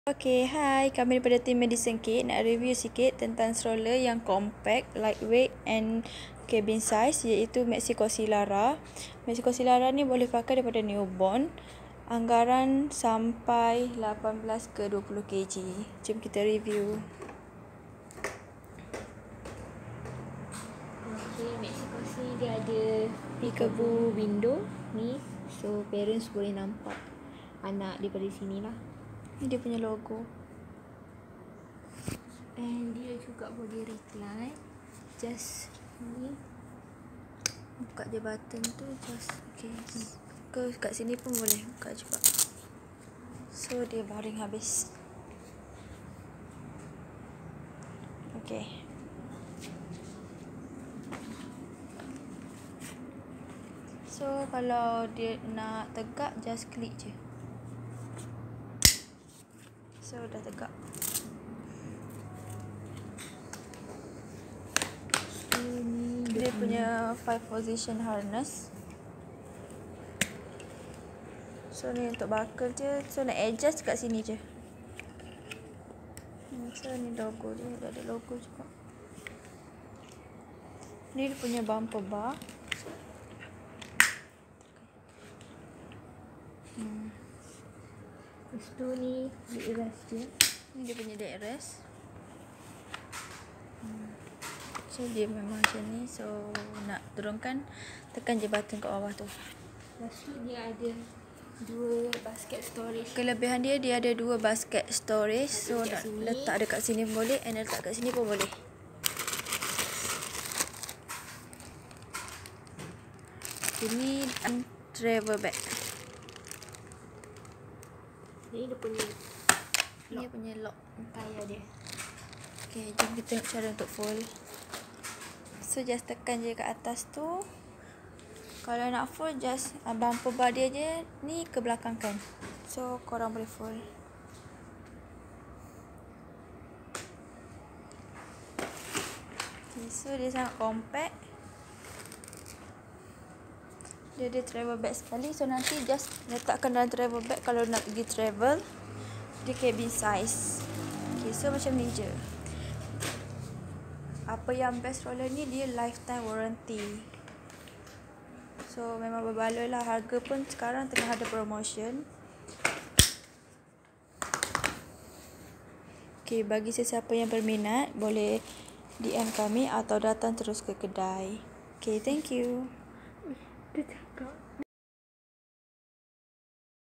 Okay, hai. Kami daripada tim Medicine Kit nak review sikit tentang stroller yang compact, lightweight and cabin size iaitu Mexico Silara. Mexico Silara ni boleh pakai daripada newborn. Anggaran sampai 18 ke 20 kg. Jom kita review. Okay, Mexico sini dia ada peekaboo window ni. So parents boleh nampak anak daripada sini lah. Ni dia punya logo. And dia juga boleh recline. Just ni. Buka je button tu, just okay. Ke kat sini pun boleh buka juga. So dia baring habis. Okay. So kalau dia nak tegak, just klik je. So dah tegak. Dia punya 5 position harness. So ni untuk buckle je. So nak adjust kat sini je. So ni logo dia. Dia ada logo juga. Ni dia punya bumper bar. Lepas tu ni headrest dia. Ni dia punya headrest. So dia memang macam ni. So nak turunkan, tekan je button kat bawah tu. Lepas tu dia ada 2 basket storage. Kelebihan dia ada 2 basket storage. So nak sini. letak dekat sini pun boleh, and letak kat sini pun boleh. Ini travel bag. Ni dia punya Ni punya lock tayar dia. Okay, jom kita tengok cara untuk fold. So just tekan je kat atas tu. Kalau nak fold, just bumper bar dia je ni ke belakang kan. So korang boleh fold. Okay, so dia sangat compact. Dia ada travel bag sekali. So nanti just letakkan dalam travel bag kalau nak pergi travel. Dia cabin size. Okay, so macam ni je. Apa yang best stroller ni, dia lifetime warranty. So memang berbaloi lah. Harga pun sekarang tengah ada promotion. Okay, bagi sesiapa yang berminat, boleh DM kami atau datang terus ke kedai. Okay, thank you. Dia cakap